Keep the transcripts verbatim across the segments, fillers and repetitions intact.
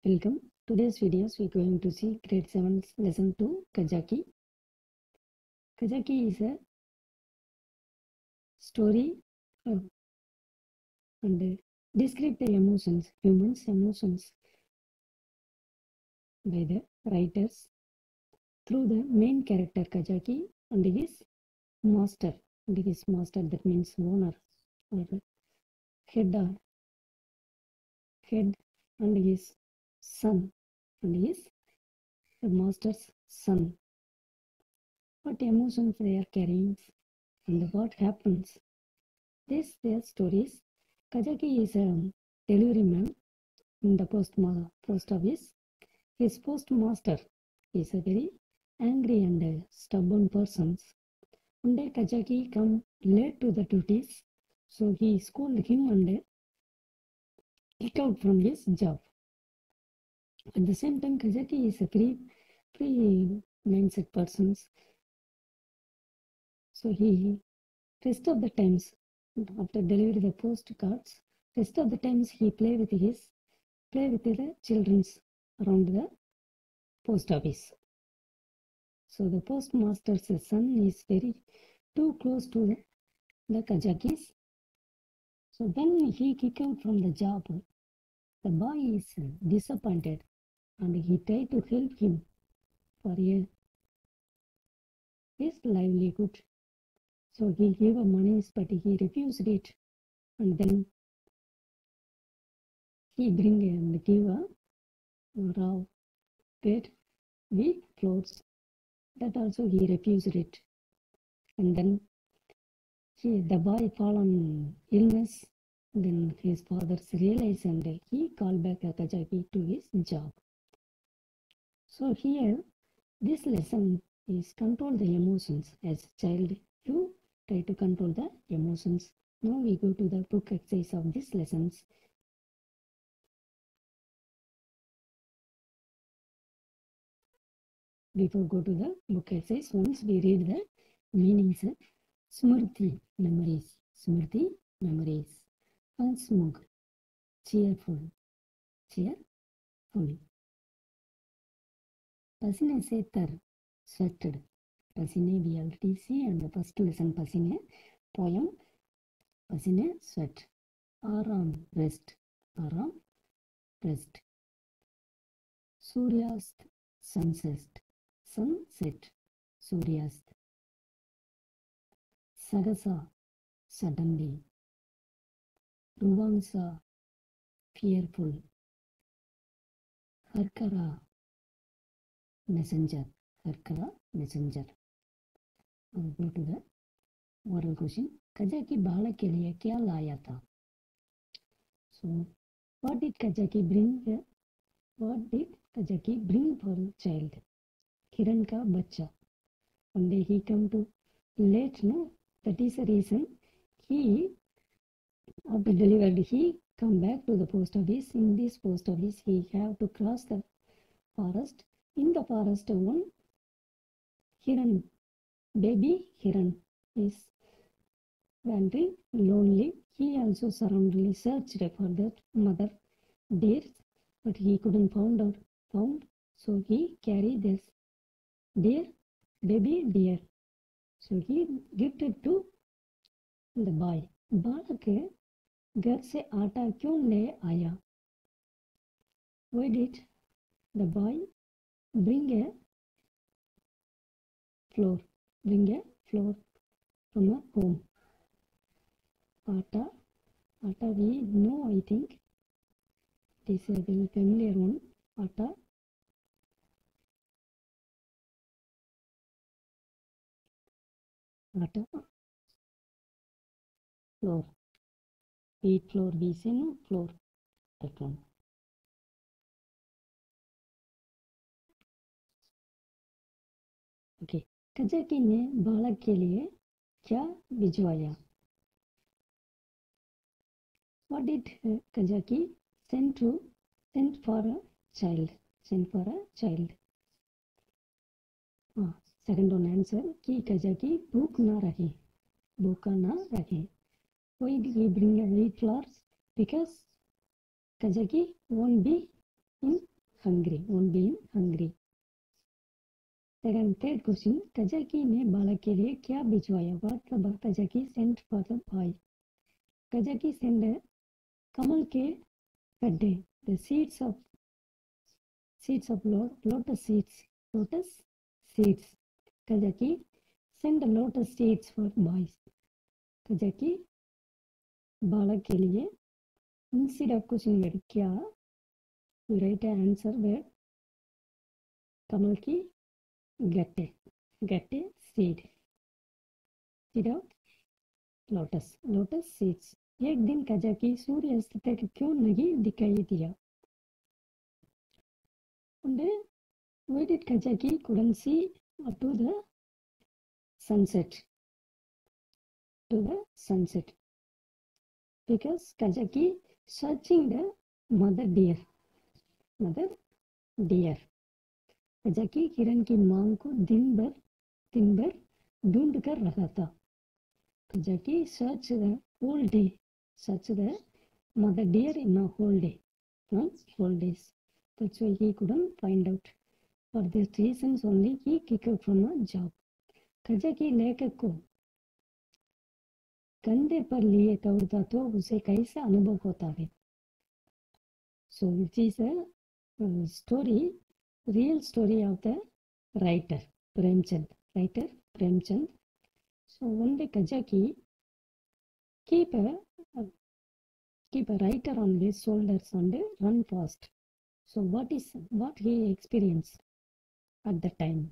Welcome. Today's videos we are going to see grade seven lesson two Kajaki. Kajaki is a story uh, and uh, describe the emotions, humans' emotions by the writers through the main character Kajaki and his master. And his master, that means owner or head or head, and his son and his the master's son. What emotions they are carrying and what happens. This their stories. Kajaki is a delivery man in the post, post office. His postmaster is a very angry and uh, stubborn person. One day Kajaki come late to the duties, so he scolded him and uh, kicked out from his job. At the same time, Kajaki is a free, free mindset person. So he rest of the times after delivery the postcards, rest of the times he play with his play with the childrens around the post office. So the postmaster's son is very too close to the, the Kajakis. So when he kicked out from the job, the boy is disappointed and he tried to help him for a, his livelihood. So he gave him money, but he refused it, and then he bring and give a raw bed with clothes. That also he refused it, and then he, the boy fall on illness. Then his father realized and he called back Kajaki to his job. So here, this lesson is control the emotions. As a child, you try to control the emotions. Now we go to the book exercise of these lessons. Before go to the book exercise, once we read the meanings. Smriti, memories. Smriti, memories. Unsmug, cheerful. Cheerful. Pasine setar, sweated. Pasine we already see and the first lesson Pasine poem. Pasine sweat. Aram, rest. Aram, rest. Suryast, sunset. Sunset. Suryast. Sagasa, suddenly. Ruvangsa, fearful. Harkara, messenger. Harkara, messenger. I'll go to the oral question. Kajaki बालक के लिए क्या लाया था? So, what did Kajaki bring? What did Kajaki bring for a child? Kiran का बच्चा. One day he come to late, no? That is the reason he, after delivered, he come back to the post office. In this post office, he have to cross the forest. In the forest, one Hiran, baby Hiran is wandering lonely. He also surroundingly searched for that mother deer, but he couldn't found out found. So he carried this deer, baby deer. So he gifted to the boy. बालक घर से आटा क्यों ले आया? Why did the boy bring a flour? Bring a flour from a home. Atta, atta we know, I think. It is a very familiar one. Atta. Atta. Flour. Wheat flour we say no, flour. That one. Okay. Kajaki ने बालक के लिए क्या भिजवाया? What did uh, Kajaki send to send for a child? Send for a child. Ah, second one answer कि Kajaki भूख ना रहे, भूखा ना रहे. Why did he bring a wheat flour? Because Kajaki won't be in hungry, on being hungry. Second, third question, कजाकी ने बालक के लिए क्या भिजवाया? What the कजाकी sent for the boy? कजाकी sent कमल के गड्ढे, the seeds of seeds of lo- lotus seeds, lotus seeds. कजाकी send lotus seeds for boys. कजाकी बालक के लिए instead of question word क्या, you write an answer word कमल की गट्टे, गट्टे seed, seed of lotus, lotus seeds. एक दिन कजाकी सूर्यास्त तक क्यों नहीं दिखाई दिया? And why did Kajaki couldn't see up to the sunset? To the sunset. Because Kajaki searching the mother deer. Mother deer. कजाकी किरण की मांग को दिन भर दिन भर ढूंढ कर रहा था. Kazaki search the whole day, search the mother deer in a whole day, on whole days. That's why he couldn't find out. For these reasons only he kicked from a job. Kazaki लेखक को कंधे पर लिए दौड़ता तो उसे कैसा अनुभव होता है? So it is a uh, story, real story of the writer Premchand, writer Premchand. So one day Kajaki keep a uh, keep a writer on his shoulders and run fast. So what is what he experienced at the time?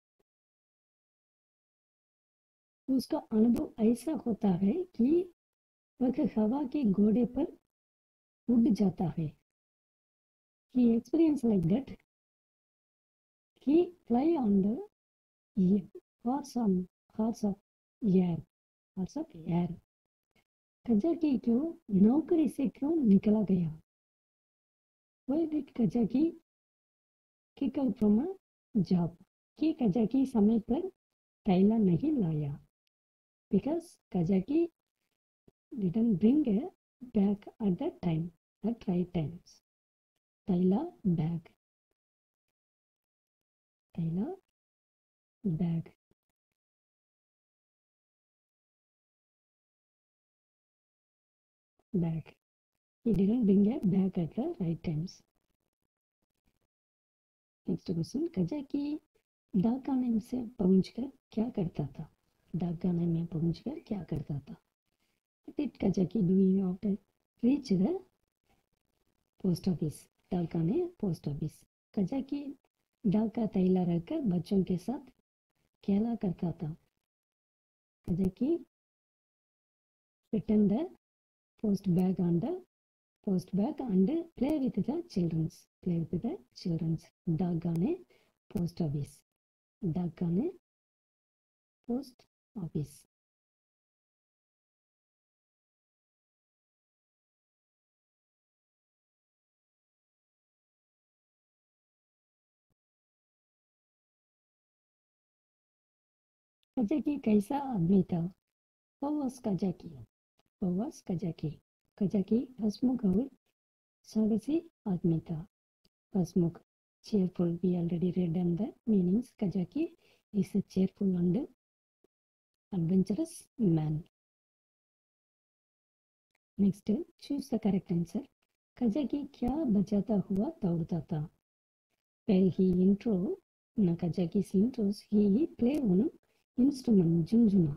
उसका अनुभव ऐसा होता है कि वह हवा के घोड़े पर उड़ जाता है. He experienced like that. He fly on the horse on horse of air, horse of air. कजाकी क्यों नौकरी से क्यों निकला गया? Why did कजाकी kick out from a job? कि कजाकी समय पर थैला नहीं लाया. Because कजाकी didn't bring a bag at that time, at right times. थैला bag, थैला bag. Bag. He didn't bring a bag at the right times. Next question. कजाकी डाकखाने से पहुंचकर क्या करता था? डाकखाने में पहुंचकर क्या करता था? What did कजाकी doing after reach the post office? डाकखाने post office. कजाकी डाक का थैला रखकर बच्चों के साथ खेला करता था. कजाकी returned the post bag on the post bag and play with the childrens, play with the childrens. डाकखाने post office, डाकखाने post office. कजाकी कैसा आदमी था? How was कजाकी? How was कजाकी? कजाकी हंसमुख और साहसी आदमी था. हंसमुख, cheerful. We already read on the meanings. कजाकी is a cheerful and adventurous man. Next, choose the correct answer. कजाकी क्या बजाता हुआ दौड़ता था? While he intro, na Kajaki's intros, he play one instrument, झुनझुना.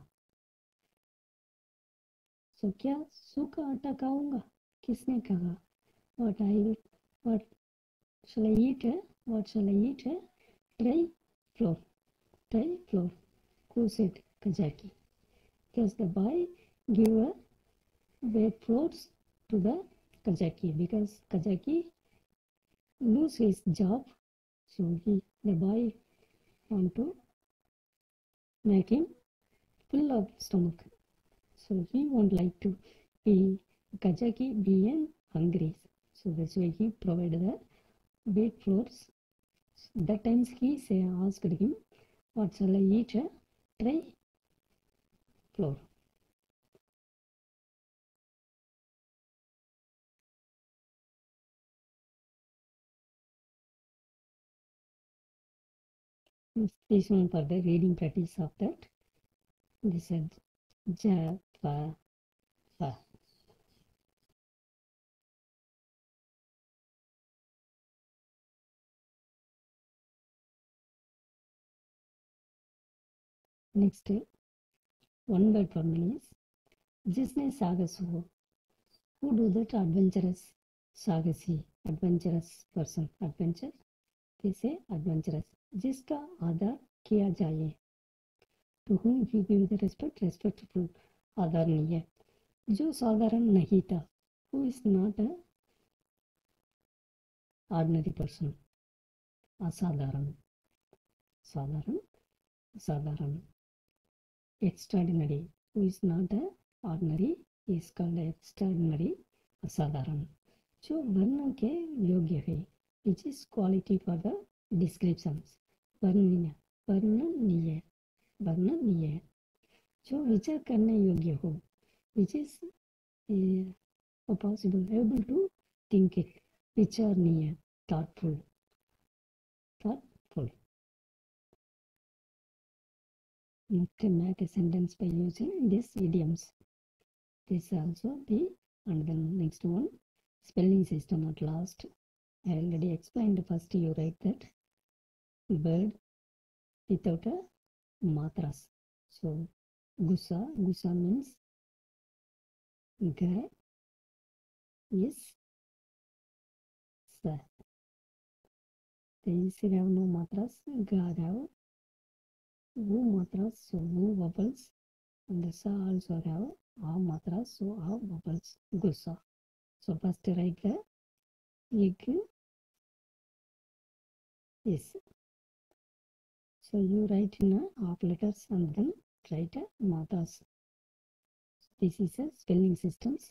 So क्या सूखा आटा खाऊंगा? किसने कहा? What I will, what shall I eat? What shall I eat? Try flour, try flour. Who said? Kajaki. Because the boy give a wet flours to the Kajaki, because Kajaki lose his job. So he, the boy want to make him full of stomach. So he won't like to be Kajaki being hungry. So that's why he provided the wheat flours. That times he say asked him, what shall I eat? Try flour. This one for the reading practice of that. This is ja, fa, fa. Next, one word for me is जिसने साहस हो. Who do that adventurous, साहसी, adventurous person, adventure, they say adventurous. जिसका आदर किया जाए. To whom he give the respect, respectful, आदरणीय. जो साधारण नहीं था. Who is not a ordinary person, असाधारण, साधारण, साधारण. Extraordinary, who is not a ordinary, is called extraordinary, असाधारण. जो वर्णन के योग्य है, which is quality for the descriptions. वर्णनीय, वर्णनीय, वर्णनीय. जो विचार करने योग्य हो, which is uh, possible, able to think it. विचारणीय, thoughtful, thoughtful. You can make a sentence by using these idioms. This also the, and then next one, spelling system at last. I already explained. First you write that bird without a matras. So gusa, gusa means ga is sa. These have no matras, ga have wu matras, so wu vowels, and the sa also have a matras, so a vowels, gusa. So first write the egg is. So you write in a half letters and then write a matras. This is a spelling systems.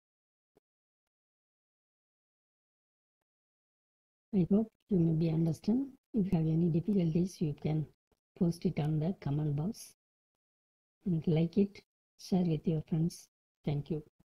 I hope you may be understand. If you have any difficulties, you can post it on the comment box. And like it, share with your friends. Thank you.